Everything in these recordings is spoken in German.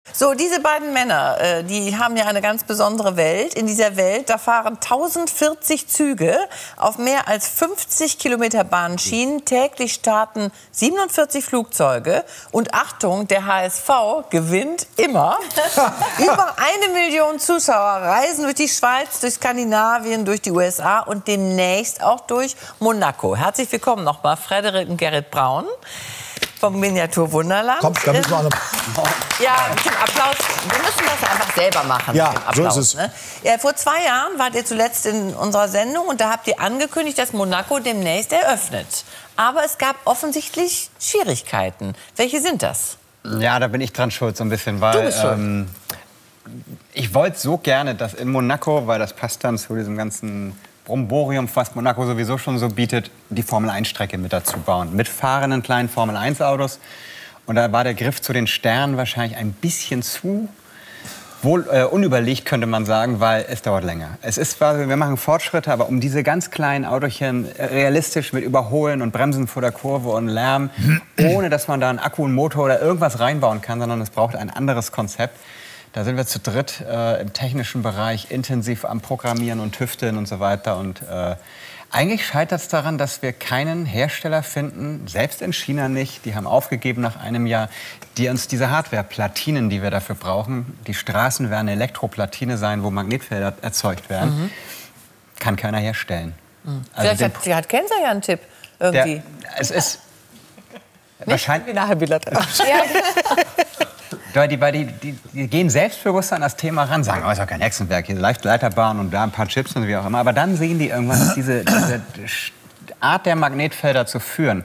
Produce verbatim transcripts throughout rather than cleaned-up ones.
So, diese beiden Männer, äh, die haben ja eine ganz besondere Welt. In dieser Welt, da fahren tausendvierzig Züge auf mehr als fünfzig Kilometer Bahnschienen. Täglich starten siebenundvierzig Flugzeuge. Und Achtung, der H S V gewinnt immer. Über eine Million Zuschauer reisen durch die Schweiz, durch Skandinavien, durch die U S A und demnächst auch durch Monaco. Herzlich willkommen nochmal, Frederik und Gerrit Braun vom Miniaturwunderland. Kommt, da müssen wir auch noch... Ja, zum Applaus. Wir müssen das einfach selber machen. Ja, mit dem Applaus, so ist es. Ne? Ja, vor zwei Jahren wart ihr zuletzt in unserer Sendung und da habt ihr angekündigt, dass Monaco demnächst eröffnet. Aber es gab offensichtlich Schwierigkeiten. Welche sind das? Ja, da bin ich dran schuld so ein bisschen, weil Du bist schuld. Ähm, ich wollte so gerne, dass in Monaco, weil das passt dann zu diesem ganzen Bromborium, was Monaco sowieso schon so bietet, die Formel eins Strecke mit dazu bauen. Mit fahrenden kleinen Formel eins Autos. Und da war der Griff zu den Sternen wahrscheinlich ein bisschen zu wohl, äh, unüberlegt, könnte man sagen, weil es dauert länger. Es ist zwar, wir machen Fortschritte, aber um diese ganz kleinen Autochen realistisch mit Überholen und Bremsen vor der Kurve und Lärm, ohne dass man da einen Akku, einen Motor oder irgendwas reinbauen kann, sondern es braucht ein anderes Konzept. Da sind wir zu dritt äh, im technischen Bereich intensiv am Programmieren und Tüfteln und so weiter. Und äh, eigentlich scheitert es daran, dass wir keinen Hersteller finden, selbst in China nicht, die haben aufgegeben nach einem Jahr, die uns diese Hardware-Platinen, die wir dafür brauchen, die Straßen werden Elektroplatine sein, wo Magnetfelder erzeugt werden, mhm. kann keiner herstellen. Mhm. Also Vielleicht hat, hat Kenser ja einen Tipp irgendwie. Der, es ist nicht wahrscheinlich... nachher bilateral. Die, die, die, die gehen selbstbewusst an das Thema ran, sagen, oh, ist doch kein Hexenwerk, hier Leiterbahn und da ein paar Chips und wie auch immer. Aber dann sehen die irgendwann, dass diese, diese Art der Magnetfelder zu führen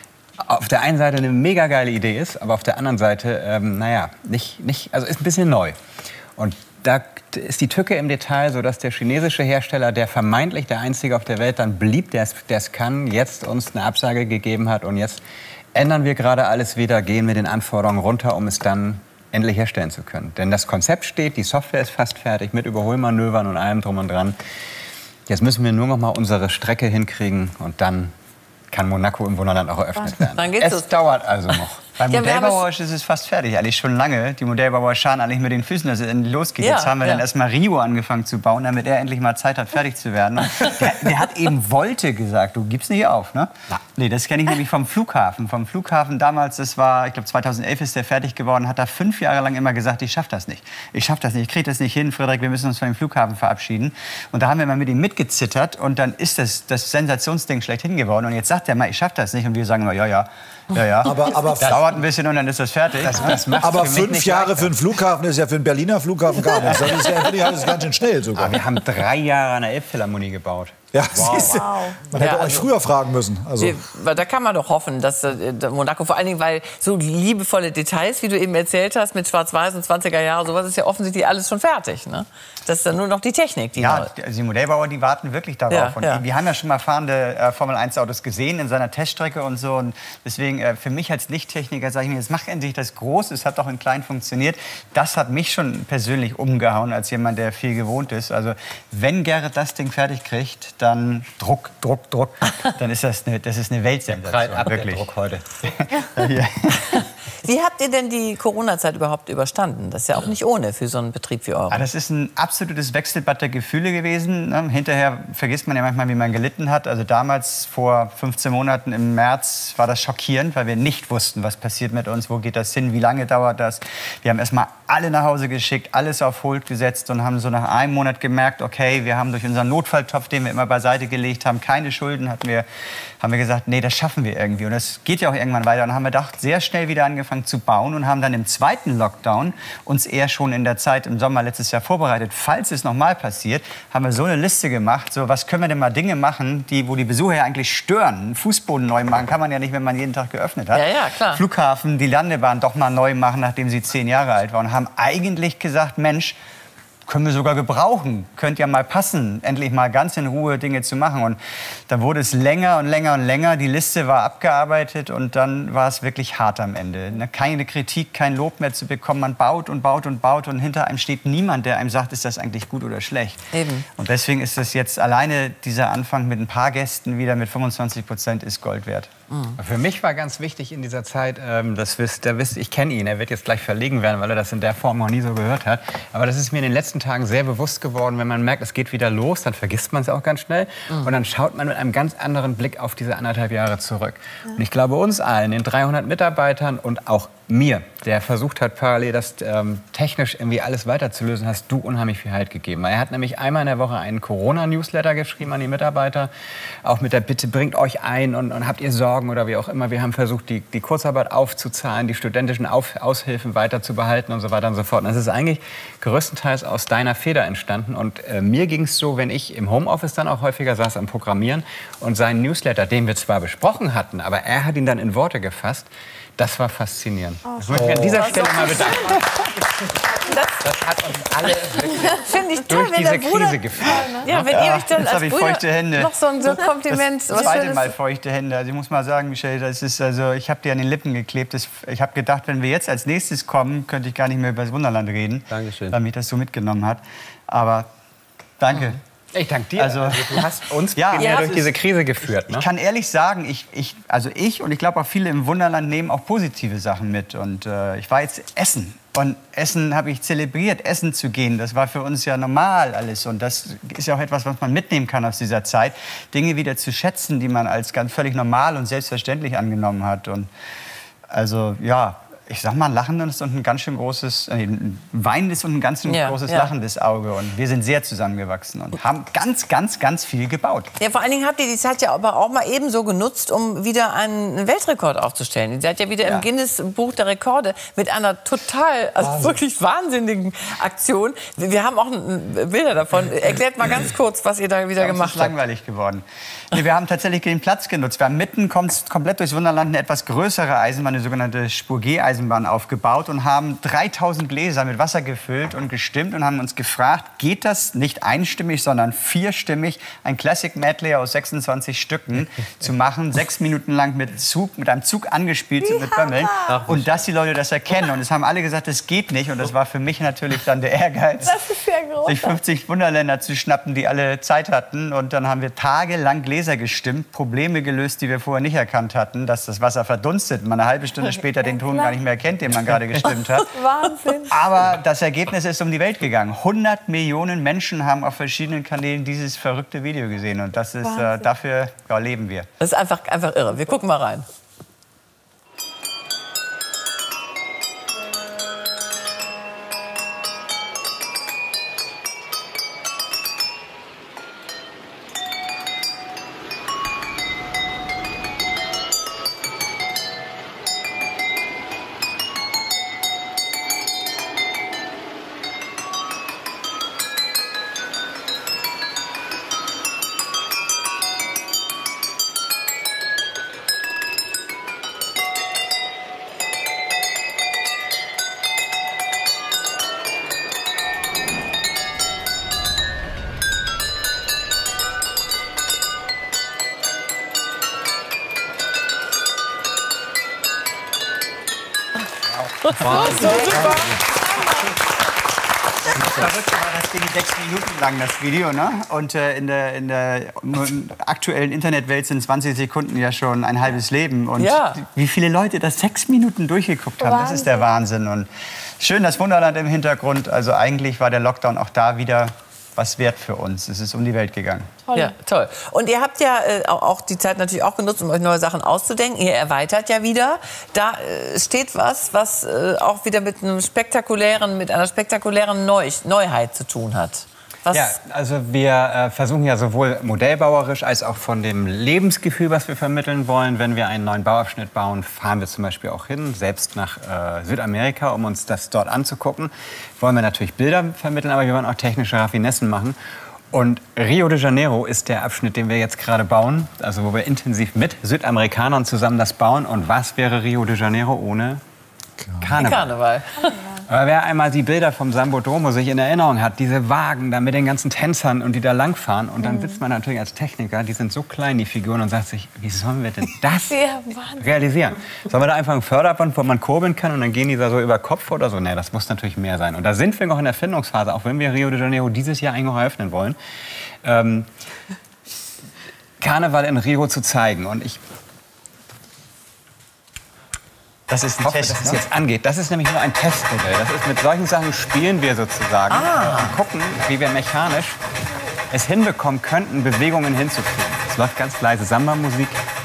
auf der einen Seite eine mega geile Idee ist, aber auf der anderen Seite, ähm, naja, nicht, nicht, also ist ein bisschen neu. Und da ist die Tücke im Detail, so dass der chinesische Hersteller, der vermeintlich der einzige auf der Welt dann blieb, der es kann, jetzt uns eine Absage gegeben hat. Und jetzt ändern wir gerade alles wieder, gehen mit den Anforderungen runter, um es dann endlich herstellen zu können. Denn das Konzept steht, die Software ist fast fertig mit Überholmanövern und allem drum und dran. Jetzt müssen wir nur noch mal unsere Strecke hinkriegen und dann kann Monaco im Wunderland auch eröffnet werden. Dann geht's es los. dauert also noch. Beim Ja, Modellbauer ist es fast fertig, eigentlich schon lange. Die Modellbauer schauen eigentlich mit den Füßen, dass es endlich losgeht. Ja, Jetzt haben wir ja. dann erstmal Rio angefangen zu bauen, damit er endlich mal Zeit hat, fertig zu werden. Der, der hat eben wollte gesagt, du gibst nicht auf, ne? Na. Nee, das kenne ich nämlich vom Flughafen. Vom Flughafen damals, das war, ich glaube zweitausendelf ist der fertig geworden, hat er fünf Jahre lang immer gesagt, ich schaff das nicht. Ich schaff das nicht, ich kriege das nicht hin, Frederik, wir müssen uns von dem Flughafen verabschieden. Und da haben wir mal mit ihm mitgezittert und dann ist das, das Sensationsding schlechthin geworden. Und jetzt sagt er mal, ich schaff das nicht. Und wir sagen immer, ja, ja, ja, ja. Aber, aber, Das dauert ein bisschen und dann ist das fertig. Das, das macht's aber für mich fünf nicht Jahre leichter. für einen Flughafen ist ja für einen Berliner Flughafen gar nichts. Das ist ja finde ich, alles ganz schön schnell sogar. Aber wir haben drei Jahre an der Elbphilharmonie gebaut. Ja, siehste, Wow. man hätte Ja, euch also- früher fragen müssen. Also, Wir- Da kann man doch hoffen, dass äh, Monaco, vor allen Dingen, weil so liebevolle Details, wie du eben erzählt hast, mit Schwarz-Weiß und zwanziger Jahre, sowas ist ja offensichtlich alles schon fertig. Ne? Das ist dann nur noch die Technik, die Ja, neu- also die Modellbauer, die warten wirklich darauf. Ja, und ja. Wir haben ja schon mal fahrende äh, Formel eins Autos gesehen in seiner Teststrecke und so. Und deswegen, äh, für mich als Lichttechniker, sage ich mir, jetzt macht endlich das groß. Es hat doch in klein funktioniert. Das hat mich schon persönlich umgehauen, als jemand, der viel gewohnt ist. Also, wenn Gerrit das Ding fertig kriegt, dann Druck, Druck, Druck. Dann ist das eine, das ist eine Weltsensation. Ab der Wirklich. Druck heute. Ja. Wie habt ihr denn die Corona-Zeit überhaupt überstanden? Das ist ja auch nicht ohne für so einen Betrieb wie euren. Ah, das ist ein absolutes Wechselbad der Gefühle gewesen. Ne? Hinterher vergisst man ja manchmal, wie man gelitten hat. Also damals, vor fünfzehn Monaten im März, war das schockierend, weil wir nicht wussten, was passiert mit uns, wo geht das hin, wie lange dauert das. Wir haben erst mal alle nach Hause geschickt, alles auf Hold gesetzt und haben so nach einem Monat gemerkt, okay, wir haben durch unseren Notfalltopf, den wir immer beiseite gelegt haben, keine Schulden, hatten wir, haben wir gesagt, nee, das schaffen wir irgendwie. Und das geht ja auch irgendwann weiter. Und dann haben wir gedacht, sehr schnell wieder angefangen zu bauen und haben dann im zweiten Lockdown uns eher schon in der Zeit im Sommer letztes Jahr vorbereitet. Falls es nochmal passiert, haben wir so eine Liste gemacht, so was können wir denn mal Dinge machen, die, wo die Besucher ja eigentlich stören. Einen Fußboden neu machen kann man ja nicht, wenn man jeden Tag geöffnet hat. Ja, ja, klar. Flughafen, die Landebahn doch mal neu machen, nachdem sie zehn Jahre alt war. Und haben eigentlich gesagt, Mensch, können wir sogar gebrauchen. Könnte ja mal passen, endlich mal ganz in Ruhe Dinge zu machen. Und dann wurde es länger und länger und länger. Die Liste war abgearbeitet und dann war es wirklich hart am Ende. Keine Kritik, kein Lob mehr zu bekommen. Man baut und baut und baut und hinter einem steht niemand, der einem sagt, ist das eigentlich gut oder schlecht. Eben. Und deswegen ist das jetzt alleine dieser Anfang mit ein paar Gästen wieder mit fünfundzwanzig Prozent ist Gold wert. Für mich war ganz wichtig in dieser Zeit, ähm, das wisst, der wisst, ich kenne ihn, er wird jetzt gleich verlegen werden, weil er das in der Form noch nie so gehört hat. Aber das ist mir in den letzten Tagen sehr bewusst geworden, wenn man merkt, es geht wieder los, dann vergisst man es auch ganz schnell. Mhm. Und dann schaut man mit einem ganz anderen Blick auf diese anderthalb Jahre zurück. Ja. Und ich glaube, uns allen, den dreihundert Mitarbeitern und auch mir, der versucht hat, parallel das ähm, technisch irgendwie alles weiterzulösen, hast du unheimlich viel Halt gegeben. Er hat nämlich einmal in der Woche einen Corona-Newsletter geschrieben an die Mitarbeiter, auch mit der Bitte, bringt euch ein und, und habt ihr Sorgen oder wie auch immer. Wir haben versucht, die, die Kurzarbeit aufzuzahlen, die studentischen Auf Aushilfen weiterzubehalten und so weiter und so fort. Und das ist eigentlich größtenteils aus deiner Feder entstanden. Und äh, mir ging es so, wenn ich im Homeoffice dann auch häufiger saß am Programmieren und seinen Newsletter, den wir zwar besprochen hatten, aber er hat ihn dann in Worte gefasst. Das war faszinierend. Oh, das möchte ich an dieser Stelle mal bedanken. Das, das hat uns alle wirklich ich toll, durch diese Krise geführt. Ja, wenn ihr euch dann als Bruder feuchte Hände. noch so ein so Kompliment... Das zweite Mal feuchte Hände. Also ich muss mal sagen, Michelle, das ist also, ich habe dir an den Lippen geklebt. Das, ich habe gedacht, wenn wir jetzt als nächstes kommen, könnte ich gar nicht mehr über das Wunderland reden. Dankeschön. Weil mich das so mitgenommen hat. Aber danke. Ich danke dir. Also, also, du hast uns ja, ja, durch diese Krise geführt. Ich, ne? ich kann ehrlich sagen, ich, ich, also ich und ich glaube auch viele im Wunderland nehmen auch positive Sachen mit. Und äh, ich war jetzt essen. Und Essen habe ich zelebriert, essen zu gehen. Das war für uns ja normal alles. Und das ist ja auch etwas, was man mitnehmen kann aus dieser Zeit. Dinge wieder zu schätzen, die man als ganz völlig normal und selbstverständlich angenommen hat. Und also ja, ich sag mal, ein lachendes und ein ganz schön großes, äh, ein weinendes und ein ganz schön ja, großes ja. lachendes Auge. Und wir sind sehr zusammengewachsen und haben ganz, ganz, ganz viel gebaut. Ja, vor allen Dingen habt ihr die Zeit ja aber auch mal ebenso genutzt, um wieder einen Weltrekord aufzustellen. Ihr seid ja wieder Ja. im Guinness-Buch der Rekorde mit einer total, also Wahnsinn. wirklich wahnsinnigen Aktion. Wir wir haben auch n- Bilder davon. Erklärt mal ganz kurz, was ihr da wieder Ja, uns gemacht ist habt. langweilig geworden. Nee, wir haben tatsächlich den Platz genutzt. Wir haben mitten kommt, komplett durchs Wunderland eine etwas größere Eisenbahn, eine sogenannte Spur-G-Eisenbahn aufgebaut und haben dreitausend Gläser mit Wasser gefüllt und gestimmt und haben uns gefragt, geht das nicht einstimmig, sondern vierstimmig, ein Classic Medley aus sechsundzwanzig Stücken zu machen, sechs Minuten lang mit, Zug, mit einem Zug angespielt sind mit Bömmeln und dass die Leute das erkennen. Und es haben alle gesagt, das geht nicht. Und das war für mich natürlich dann der Ehrgeiz, Das ist ja groß. sich fünfzig Wunderländer zu schnappen, die alle Zeit hatten. Und dann haben wir tagelang Gläser gestimmt, Probleme gelöst, die wir vorher nicht erkannt hatten, dass das Wasser verdunstet, man eine halbe Stunde später den Ton gar nicht mehr erkennt, den man gerade gestimmt hat. Wahnsinn. Aber das Ergebnis ist um die Welt gegangen. hundert Millionen Menschen haben auf verschiedenen Kanälen dieses verrückte Video gesehen. Und das ist, äh, dafür ja, leben wir. Das ist einfach, einfach irre. Wir gucken mal rein. Das Verrückte war, das ging sechs Minuten lang, das Video. Ne? Und äh, in der, in der aktuellen Internetwelt sind zwanzig Sekunden ja schon ein halbes Leben. Und Ja. wie viele Leute das sechs Minuten durchgeguckt haben, das ist der Wahnsinn. Und schön das Wunderland im Hintergrund. Also eigentlich war der Lockdown auch da wieder was wert für uns. Es ist um die Welt gegangen. Ja, toll. Und ihr habt ja äh, auch auch die Zeit natürlich auch genutzt, um euch neue Sachen auszudenken. Ihr erweitert ja wieder. Da äh, steht was, was äh, auch wieder mit einem spektakulären, mit einer spektakulären Neu Neuheit zu tun hat. Was? Ja, also wir äh, versuchen ja sowohl modellbauerisch als auch von dem Lebensgefühl, was wir vermitteln wollen. Wenn wir einen neuen Bauabschnitt bauen, fahren wir zum Beispiel auch hin, selbst nach äh, Südamerika, um uns das dort anzugucken. Wollen wir natürlich Bilder vermitteln, aber wir wollen auch technische Raffinessen machen. Und Rio de Janeiro ist der Abschnitt, den wir jetzt gerade bauen, also wo wir intensiv mit Südamerikanern zusammen das bauen. Und was wäre Rio de Janeiro ohne Karneval? Karneval. Aber wer einmal die Bilder vom Sambodromo sich in Erinnerung hat, diese Wagen da mit den ganzen Tänzern und die da langfahren, und dann sitzt man natürlich als Techniker, die sind so klein, die Figuren, und sagt sich, wie sollen wir denn das realisieren? Sollen wir da einfach ein Förderband, wo man kurbeln kann und dann gehen die da so über Kopf oder so? Nee, das muss natürlich mehr sein. Und da sind wir noch in der Findungsphase, auch wenn wir Rio de Janeiro dieses Jahr eigentlich noch eröffnen wollen, ähm, Karneval in Rio zu zeigen. Und ich Das ist ein hoffe, Test, dass es ne? jetzt angeht. Das ist nämlich nur ein Testmodell. Das ist, mit solchen Sachen spielen wir sozusagen Ah. und gucken, wie wir mechanisch es hinbekommen könnten, Bewegungen hinzukriegen. Es läuft ganz leise Samba-Musik.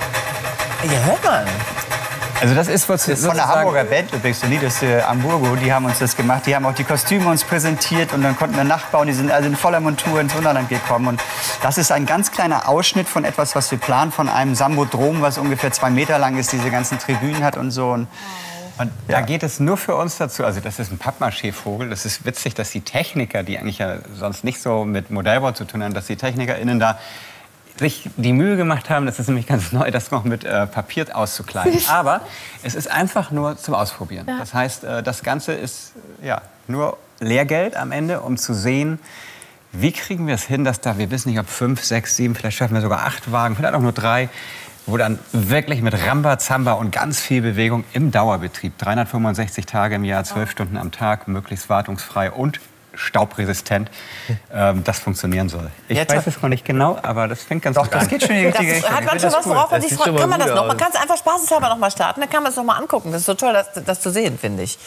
Ja, hört man. Also das ist was Das ist von der Hamburger Band übrigens, so das äh, Hamburgo, die haben uns das gemacht. Die haben auch die Kostüme uns präsentiert und dann konnten wir nachbauen. Die sind also in voller Montur ins Wunderland gekommen. Und das ist ein ganz kleiner Ausschnitt von etwas, was wir planen, von einem Sambodrom, was ungefähr zwei Meter lang ist, diese ganzen Tribünen hat und so. Und Und da geht es nur für uns dazu. Also das ist ein Pappmaché-Vogel. Das ist witzig, dass die Techniker, die eigentlich ja sonst nicht so mit Modellbau zu tun haben, dass die TechnikerInnen da sich die Mühe gemacht haben, das ist nämlich ganz neu, das noch mit äh, Papier auszukleiden. Aber es ist einfach nur zum Ausprobieren. Ja. Das heißt, äh, das Ganze ist ja, nur Lehrgeld am Ende, um zu sehen, wie kriegen wir es hin, dass da, wir wissen nicht, ob fünf, sechs, sieben, vielleicht schaffen wir sogar acht Wagen, vielleicht auch nur drei, wo dann wirklich mit Rambazamba und ganz viel Bewegung im Dauerbetrieb, dreihundertfünfundsechzig Tage im Jahr, zwölf Stunden am Tag, möglichst wartungsfrei und staubresistent, ähm, das funktionieren soll. Ich Jetzt weiß es noch nicht genau, aber das fängt ganz doch, gut das an. geht schon in die richtige Das Richtung. hat man Ich schon find was, das worauf man Das sich sieht freut. schon mal Kann man gut das noch? aus. Man kann es einfach spaßeshalber noch mal starten. Dann kann man es noch mal angucken. Das ist so toll, das, das zu sehen, finde ich.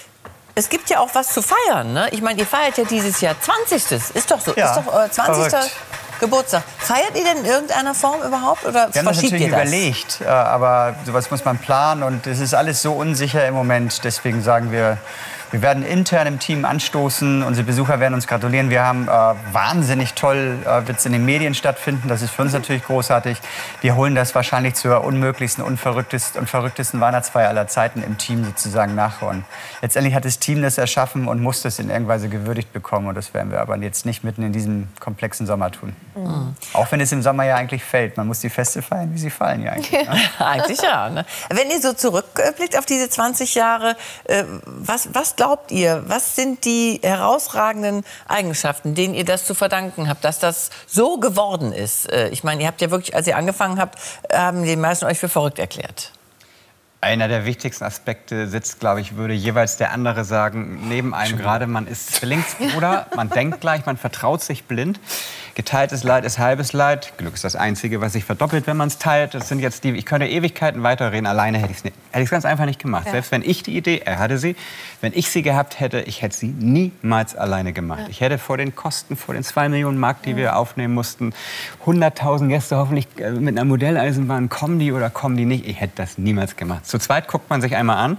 Es gibt ja auch was zu feiern. Ne? Ich meine, ihr feiert ja dieses Jahr zwanzigstes Ist doch so. Ja, ist doch euer zwanzigster verrückt. Geburtstag. Feiert ihr denn in irgendeiner Form überhaupt oder Wir haben das verschiebt natürlich ihr das? überlegt, äh, aber sowas muss man planen und es ist alles so unsicher im Moment. Deswegen sagen wir, wir werden intern im Team anstoßen, unsere Besucher werden uns gratulieren. Wir haben äh, wahnsinnig toll, äh, wird es in den Medien stattfinden, das ist für uns natürlich großartig. Wir holen das wahrscheinlich zur unmöglichsten, unverrücktesten und verrücktesten Weihnachtsfeier aller Zeiten im Team sozusagen nachholen. Letztendlich hat das Team das erschaffen und muss das in irgendeiner Weise gewürdigt bekommen und das werden wir aber jetzt nicht mitten in diesem komplexen Sommer tun. Mhm. Auch wenn es im Sommer ja eigentlich fällt. Man muss die Feste feiern, wie sie fallen ja eigentlich. Ne? Eigentlich ja. Ne? Wenn ihr so zurückblickt auf diese zwanzig Jahre, äh, was, was glaubt ihr, was sind die herausragenden Eigenschaften, denen ihr das zu verdanken habt, dass das so geworden ist? Äh, ich meine, ihr habt ja wirklich, als ihr angefangen habt, haben die meisten euch für verrückt erklärt. Einer der wichtigsten Aspekte sitzt, glaube ich, würde jeweils der andere sagen, neben einem gerade, man ist Zwillingsbruder, man denkt gleich, man vertraut sich blind. Geteiltes Leid ist halbes Leid. Glück ist das Einzige, was sich verdoppelt, wenn man es teilt. Das sind jetzt die, ich könnte Ewigkeiten weiterreden, alleine hätte ich es hätte ich ganz einfach nicht gemacht. Ja. Selbst wenn ich die Idee, er hatte sie, wenn ich sie gehabt hätte, ich hätte sie niemals alleine gemacht. Ja. Ich hätte vor den Kosten, vor den zwei Millionen Mark, die ja. wir aufnehmen mussten, hunderttausend Gäste hoffentlich mit einer Modelleisenbahn, kommen die oder kommen die nicht, ich hätte das niemals gemacht. Zu zweit guckt man sich einmal an.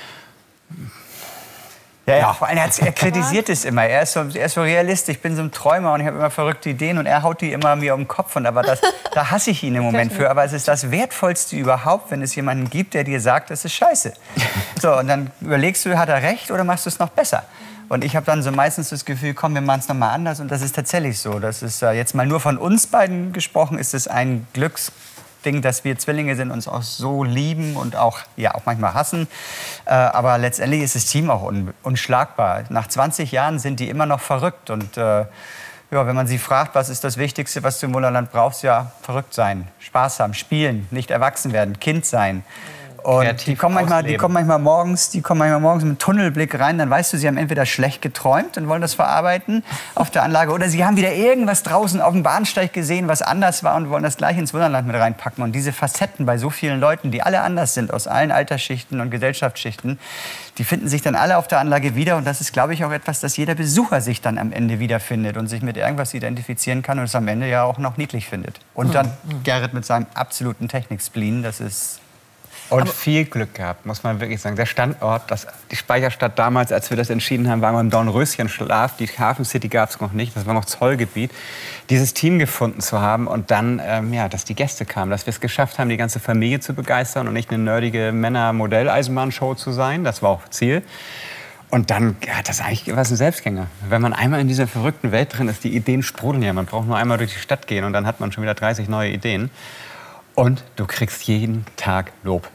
Ja, ja. Vor allem, er, er kritisiert es immer. Er ist, so, er ist so realistisch. Ich bin so ein Träumer und ich habe immer verrückte Ideen und er haut die immer mir um den Kopf. Und aber das, da hasse ich ihn im Moment für. Aber es ist das Wertvollste überhaupt, wenn es jemanden gibt, der dir sagt, das ist scheiße. So, und dann überlegst du, hat er recht oder machst du es noch besser? Und ich habe dann so meistens das Gefühl, komm, wir machen es noch mal anders. Und das ist tatsächlich so. Das ist äh, jetzt mal nur von uns beiden gesprochen, ist es ein Glücks Ding, dass wir Zwillinge sind, uns auch so lieben und auch, ja, auch manchmal hassen. Äh, aber letztendlich ist das Team auch un unschlagbar. Nach zwanzig Jahren sind die immer noch verrückt. Und äh, ja, wenn man sie fragt, was ist das Wichtigste, was du im Wunderland brauchst, ja, verrückt sein, Spaß haben, spielen, nicht erwachsen werden, Kind sein. Und die kommen, manchmal, die kommen manchmal morgens, die kommen manchmal morgens mit einem Tunnelblick rein, dann weißt du, sie haben entweder schlecht geträumt und wollen das verarbeiten auf der Anlage oder sie haben wieder irgendwas draußen auf dem Bahnsteig gesehen, was anders war und wollen das gleich ins Wunderland mit reinpacken. Und diese Facetten bei so vielen Leuten, die alle anders sind, aus allen Altersschichten und Gesellschaftsschichten, die finden sich dann alle auf der Anlage wieder und das ist, glaube ich, auch etwas, das jeder Besucher sich dann am Ende wiederfindet und sich mit irgendwas identifizieren kann und es am Ende ja auch noch niedlich findet. Und dann Gerrit mit seinem absoluten Technikspleen, das ist... Und viel Glück gehabt, muss man wirklich sagen. Der Standort, das, die Speicherstadt damals, als wir das entschieden haben, waren wir im Dornröschenschlaf. Die Hafen City gab es noch nicht, das war noch Zollgebiet. Dieses Team gefunden zu haben und dann, ähm, ja, dass die Gäste kamen, dass wir es geschafft haben, die ganze Familie zu begeistern und nicht eine nerdige Männer-Modelleisenbahn-Show zu sein, das war auch Ziel. Und dann, ja, das ist eigentlich was ein Selbstgänger. Wenn man einmal in dieser verrückten Welt drin ist, die Ideen sprudeln ja. Man braucht nur einmal durch die Stadt gehen und dann hat man schon wieder dreißig neue Ideen. Und du kriegst jeden Tag Lob.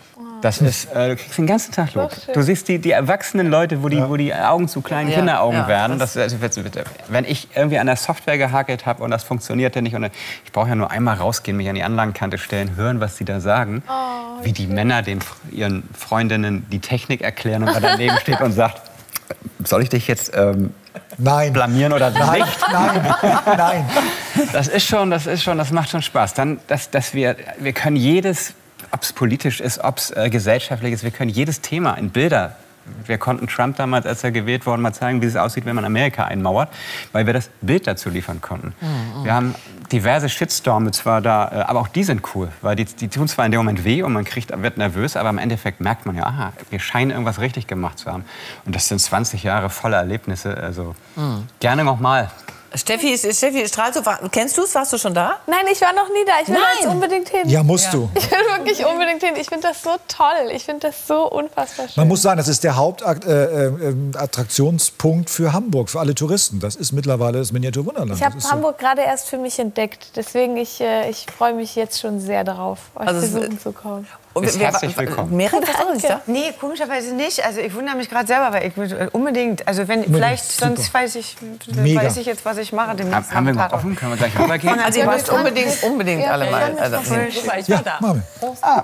Das ist, äh, du kriegst den ganzen Tag Lob. Du siehst die, die erwachsenen Leute, wo die, ja. wo die Augen zu kleinen ja. Kinderaugen ja. werden. Das, also, wenn ich irgendwie an der Software gehakelt habe und das funktionierte nicht, und ich brauche ja nur einmal rausgehen, mich an die Anlagenkante stellen, hören, was sie da sagen, oh, wie die schön. Männer den, ihren Freundinnen die Technik erklären und man daneben steht und sagt, soll ich dich jetzt ähm, nein. blamieren oder nein. nicht? Nein, nein. Das ist schon, das ist schon, das macht schon Spaß. Dann, dass, dass wir, wir können jedes ob es politisch ist, ob es äh, gesellschaftlich ist. Wir können jedes Thema in Bilder. Wir konnten Trump damals, als er gewählt wurde, mal zeigen, wie es aussieht, wenn man Amerika einmauert, weil wir das Bild dazu liefern konnten. Mhm. Wir haben diverse Shitstorme zwar da, aber auch die sind cool, weil die, die tun zwar in dem Moment weh und man kriegt, wird nervös, aber im Endeffekt merkt man ja, aha, wir scheinen irgendwas richtig gemacht zu haben. Und das sind zwanzig Jahre voller Erlebnisse, also mhm. gerne noch mal. Steffi, Steffi strahlt so. Kennst du es? Warst du schon da? Nein, ich war noch nie da. Ich will Nein. da jetzt unbedingt hin. Ja, musst ja. du. Ich will wirklich unbedingt hin. Ich finde das so toll. Ich finde das so unfassbar schön. Man muss sagen, das ist der Hauptattraktionspunkt äh, äh, für Hamburg, für alle Touristen. Das ist mittlerweile das Miniaturwunderland. Ich habe Hamburg so. gerade erst für mich entdeckt. Deswegen ich, äh, ich freue mich jetzt schon sehr darauf, euch also besuchen zu kommen. Und wir, herzlich willkommen. Merit, was auch nicht da? Nee, komischerweise nicht. Also ich wundere mich gerade selber, weil ich will unbedingt, also wenn vielleicht super. sonst weiß ich, Mega. weiß ich jetzt, was ich mache. Den Haben wir noch offen? Können wir gleich rübergehen? Also ihr müsst unbedingt, unbedingt Ja, alle mal. ja, Also, ich Ja, machen wir. ah.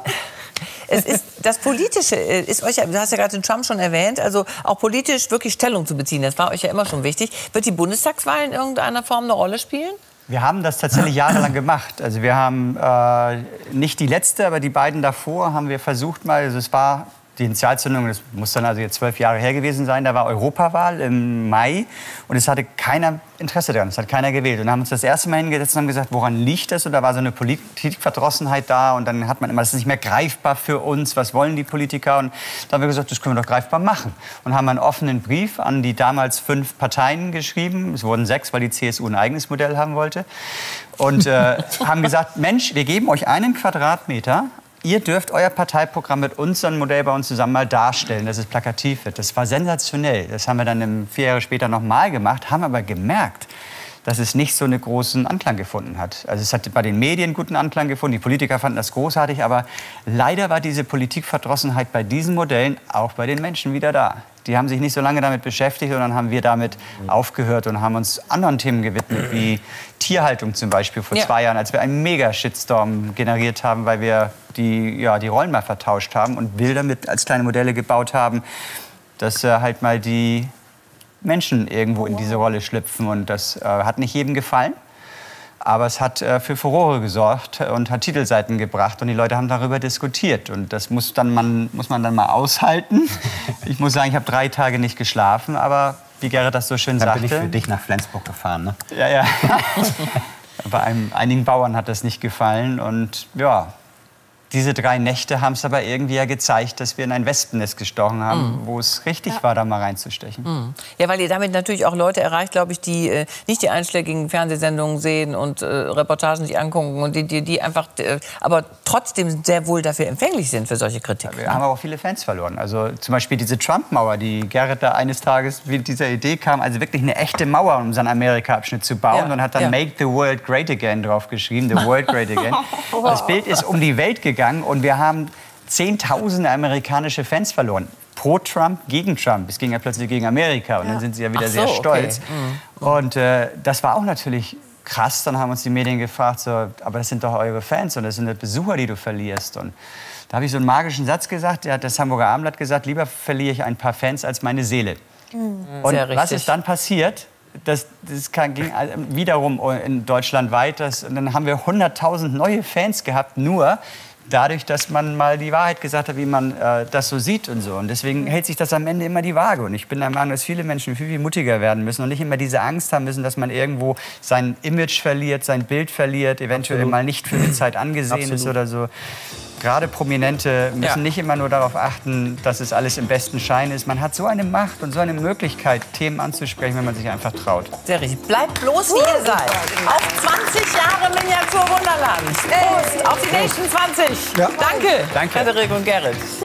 Es ist, das Politische ist euch, du hast ja gerade den Trump schon erwähnt, also auch politisch wirklich Stellung zu beziehen, das war euch ja immer schon wichtig. Wird die Bundestagswahl in irgendeiner Form eine Rolle spielen? Wir haben das tatsächlich jahrelang gemacht. Also wir haben äh, nicht die letzte, aber die beiden davor haben wir versucht mal. Also es war die Initialzündung, das muss dann also jetzt zwölf Jahre her gewesen sein. Da war Europawahl im Mai und es hatte keiner Interesse daran. Es hat keiner gewählt. Und dann haben wir uns das erste Mal hingesetzt und haben gesagt, woran liegt das? Und da war so eine Politikverdrossenheit da und dann hat man immer, das ist nicht mehr greifbar für uns. Was wollen die Politiker? Und da haben wir gesagt, das können wir doch greifbar machen. Und haben einen offenen Brief an die damals fünf Parteien geschrieben. Es wurden sechs, weil die C S U ein eigenes Modell haben wollte. Und äh, haben gesagt, Mensch, wir geben euch einen Quadratmeter. Ihr dürft euer Parteiprogramm mit unserem Modell bei uns zusammen mal darstellen, dass es plakativ wird. Das war sensationell. Das haben wir dann vier Jahre später noch mal gemacht, haben aber gemerkt, dass es nicht so einen großen Anklang gefunden hat. Also es hat bei den Medien guten Anklang gefunden, die Politiker fanden das großartig, aber leider war diese Politikverdrossenheit bei diesen Modellen auch bei den Menschen wieder da. Die haben sich nicht so lange damit beschäftigt und dann haben wir damit aufgehört und haben uns anderen Themen gewidmet, wie Tierhaltung zum Beispiel vor ja. zwei Jahren, als wir einen Mega-Shitstorm generiert haben, weil wir die, ja, die Rollen mal vertauscht haben und Bilder mit als kleine Modelle gebaut haben, dass äh, halt mal die Menschen irgendwo in diese Rolle schlüpfen. Und das äh, hat nicht jedem gefallen. Aber es hat äh, für Furore gesorgt und hat Titelseiten gebracht. Und die Leute haben darüber diskutiert. Und das muss, dann man, muss man dann mal aushalten. Ich muss sagen, ich habe drei Tage nicht geschlafen. Aber wie Gerrit das so schön Dann sagte... bin ich für dich nach Flensburg gefahren, ne? Ja, ja. Bei einem, einigen Bauern hat das nicht gefallen. Und ja... Diese drei Nächte haben es aber irgendwie ja gezeigt, dass wir in ein Wespennest gestochen haben, mm. wo es richtig ja. war, da mal reinzustechen. Mm. Ja, weil ihr damit natürlich auch Leute erreicht, glaube ich, die äh, nicht die einschlägigen Fernsehsendungen sehen und äh, Reportagen sich angucken und die, die, die einfach, äh, aber trotzdem sehr wohl dafür empfänglich sind für solche Kritik. Ja, wir haben aber auch viele Fans verloren. Also zum Beispiel diese Trump-Mauer, die Gerrit da eines Tages mit dieser Idee kam, also wirklich eine echte Mauer, um seinen Amerika-Abschnitt zu bauen, ja. und hat dann ja. Make the World Great Again draufgeschrieben, the World Great Again. Wow. Das Bild ist um die Welt gegangen. Und wir haben zehntausende amerikanische Fans verloren. Pro Trump, gegen Trump. Es ging ja plötzlich gegen Amerika. Und ja. dann sind sie ja wieder so, sehr stolz. Okay. Mhm. Und äh, das war auch natürlich krass. Dann haben uns die Medien gefragt, so, aber das sind doch eure Fans und das sind die Besucher, die du verlierst. Und da habe ich so einen magischen Satz gesagt. Der hat das Hamburger Abendblatt gesagt, lieber verliere ich ein paar Fans als meine Seele. Mhm. Und was ist dann passiert? Das, das ging wiederum in Deutschland weit. Das, und dann haben wir hunderttausend neue Fans gehabt, nur dadurch, dass man mal die Wahrheit gesagt hat, wie man äh, das so sieht und so. Und deswegen hält sich das am Ende immer die Waage. Und ich bin der Meinung, dass viele Menschen viel, viel mutiger werden müssen und nicht immer diese Angst haben müssen, dass man irgendwo sein Image verliert, sein Bild verliert, eventuell Absolut. mal nicht für eine Zeit angesehen Absolut. ist oder so. Gerade Prominente müssen ja. nicht immer nur darauf achten, dass es alles im besten Schein ist. Man hat so eine Macht und so eine Möglichkeit, Themen anzusprechen, wenn man sich einfach traut. Sehr richtig. Bleibt bloß, wie ihr seid. Auf zwanzig Jahre Miniaturwunderland. Prost auf die nächsten zwanzig. Ja. Danke, Danke, Frederik und Gerrit.